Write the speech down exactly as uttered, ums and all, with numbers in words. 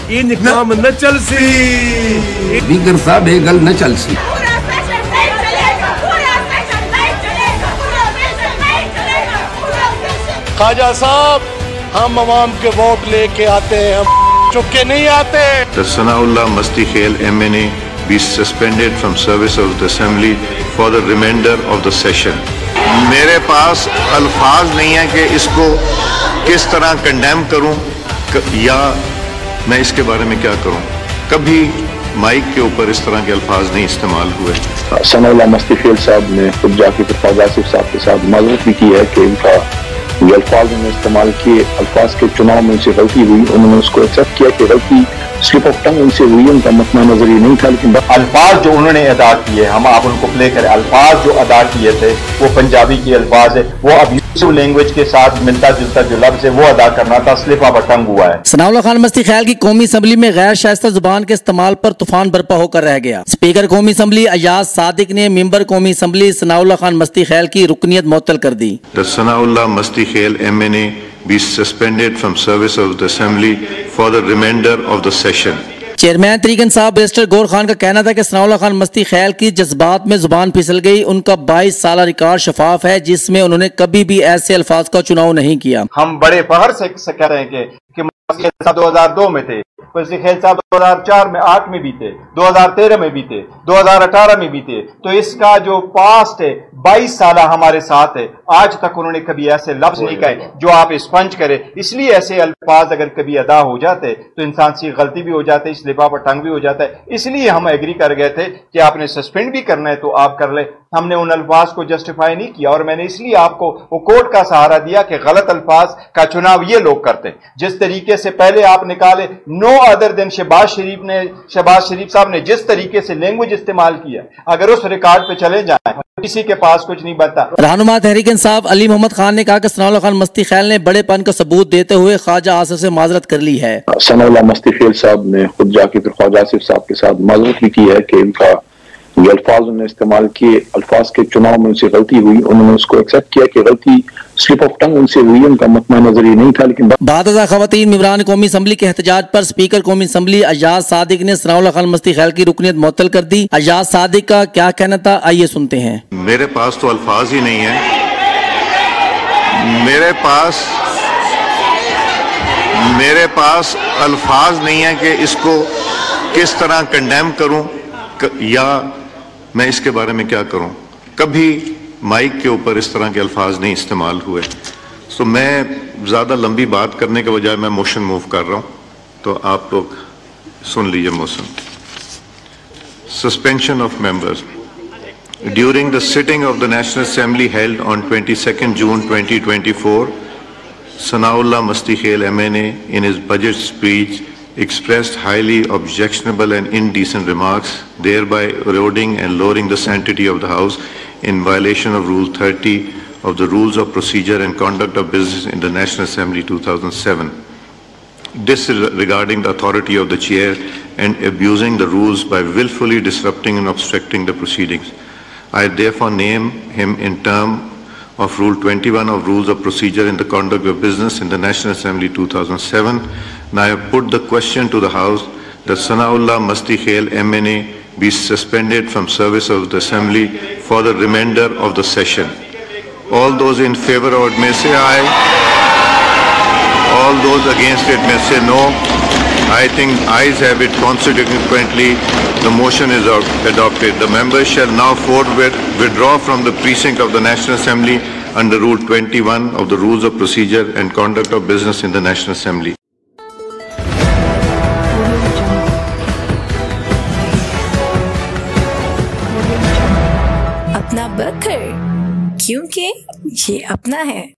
ان کام نہ چل سی دیگر صاحب یہ گل نہ چل سی خواجہ صاحب ہم عوام کے ووٹ لے کے آتے ہیں، ہم چکے نہیں آتے. That Sanaullah Masti Khail M N A be suspended from service of the assembly for the remainder of the session. میرے پاس الفاظ نہیں ہیں کہ اس کو کس طرح کنڈیم کروں یا میں اس کے بارے میں کیا کروں. کبھی مائک کے اوپر اس طرح کے الفاظ نہیں استعمال ہوئے. ثناءاللہ مستی خیل صاحب نے خود جا کے خواجہ آصف صاحب کے ساتھ معذرت بھی کی ہے کہ ان کا یہ الفاظ انہوں نے استعمال کیے، الفاظ کے چناؤ میں ان سے غلطی ہوئی، انہوں نے اس کو ایکسیپٹ کیا کہ غلطی سلپ آف ٹنگ ان سے ہوئی، ان کا متنع نظر یہ نہیں تھا. لیکن الفاظ جو انہوں نے ادا کیے، ہم آپ ان کو پلے کریں، الفاظ جو ادا کیے تھے وہ پنجابی کے الفاظ ہے، وہ ابیوسو لینگویج کے ساتھ ملتا جلتا جو لفظ ہے وہ ادا کرنا تھا، سلپ آف ٹنگ ہوا ہے. ثناءاللہ خان مستی خیل کی قومی اسمبلی میں غیر شائستہ زبان کے استعمال پر طوفان برپا ہو کر رہ گیا. اسپیکر قومی اسمبلی ایاز صادق نے ممبر قومی اسمبلی ثناءاللہ خان مستی خیل کی رکنیت معطل کر دی. Sanaullah Masti Khail M N A be suspended from service of the assembly for the remainder of the session. Chairman Tehreek Insaf barrister گور خان کا کہنا تھا کہ ثناءاللہ خان مستی خیل کی جذبات میں زبان پھسل گئی. ان کا بائیس سالہ ریکارڈ شفاف ہے جس میں انہوں نے کبھی بھی ایسے الفاظ کا چناؤ نہیں کیا. ہم بڑے فخر سے کہہ رہے ہیں کہ دو ہزار دو میں تھے، مستی خیل صاحب دو ہزار چار میں آٹھ میں بھی تھے، دو ہزار تیرہ میں بھی تھے، دو ہزار اٹھارہ میں بھی تھے. تو اس کا جو پاسٹ ہے بائیس سالہ ہمارے ساتھ ہے، آج تک انہوں نے کبھی ایسے لفظ نہیں کہے جو آپ اسپنج کرے. اس لیے ایسے الفاظ اگر کبھی ادا ہو جاتے تو انسان سے غلطی بھی ہو جاتی ہے، سلپ آف ٹنگ بھی ہو جاتا ہے. اس لیے ہم ایگری کر گئے تھے کہ آپ نے سسپینڈ بھی کرنا ہے تو آپ کر لیں. ہم نے ان الفاظ کو جسٹیفائی نہیں کیا، اور میں نے اس لیے آپ کو وہ کورٹ کا سہارا دیا کہ غلط الفاظ کا چناؤ یہ لوگ کرتے ہیں. جس طریقے سے پہلے آپ نکالے نو ادر دین شہباز شریف نے شہباز شریف صاحب نے جس طریقے سے لینگویج استعمال کیا، اگر اس ریکارڈ پہ چلے جائیں کسی کے پاس کچھ نہیں بنتا. رہنما تحریک انصاف علی محمد خان نے کہا کہ ثناءاللہ خان مستی خیل نے بڑے پن کا ثبوت دیتے ہوئے خواجہ آصف سے معذرت کر لی ہے. ثناءاللہ مستی خیل صاحب نے خود جا کے خواجہ آصف صاحب کے ساتھ معذرت بھی کی ہے کہ ان کا یہ الفاظ انہوں نے استعمال کیے، الفاظ کے چناؤ میں ان سے غلطی ہوئی، انہوں نے اس کو ایکسیپٹ کیا کہ غلطی سلپ آف ٹنگ ان سے ہوئی، ان کا متنع نظر یہ نہیں تھا. لیکن بعد ازاں خواتین ممبران قومی اسمبلی کے احتجاج پر اسپیکر قومی اسمبلی ایاز صادق نے ثناءاللہ خان مستی خیل کی رکنیت معطل کر دی. ایاز صادق کا کیا کہنا تھا، آئیے سنتے ہیں. میرے پاس تو الفاظ ہی نہیں ہیں، میرے پاس میرے پاس الفاظ نہیں ہیں کہ اس کو کس طرح کنڈیم کروں یا میں اس کے بارے میں کیا کروں. کبھی مائک کے اوپر اس طرح کے الفاظ نہیں استعمال ہوئے. تو میں زیادہ لمبی بات کرنے کے بجائے میں موشن موو کر رہا ہوں، تو آپ لوگ سن لیجئے motion. Suspension of members. During the sitting of the National Assembly held on twenty-second June twenty twenty-four, Sanaullah Masti Khail M N A in his budget speech expressed highly objectionable and indecent remarks, thereby eroding and lowering the sanctity of the House in violation of Rule thirty of the Rules of Procedure and Conduct of Business in the National Assembly two thousand seven, disregarding the authority of the chair and abusing the rules by willfully disrupting and obstructing the proceedings. I therefore name him in term of Rule twenty-one of Rules of Procedure in the Conduct of Business in the National Assembly two thousand seven. Now I have put the question to the House that Sanaullah Masti Khail M N A be suspended from service of the Assembly for the remainder of the session. All those in favor of it may say aye. All those against it may say no. I think ayes have it. Consequently, the motion is adopted. The members shall now forthwith withdraw from the precinct of the National Assembly under Rule twenty-one of the Rules of Procedure and Conduct of Business in the National Assembly. اپنا بکر کیونکہ یہ اپنا ہے.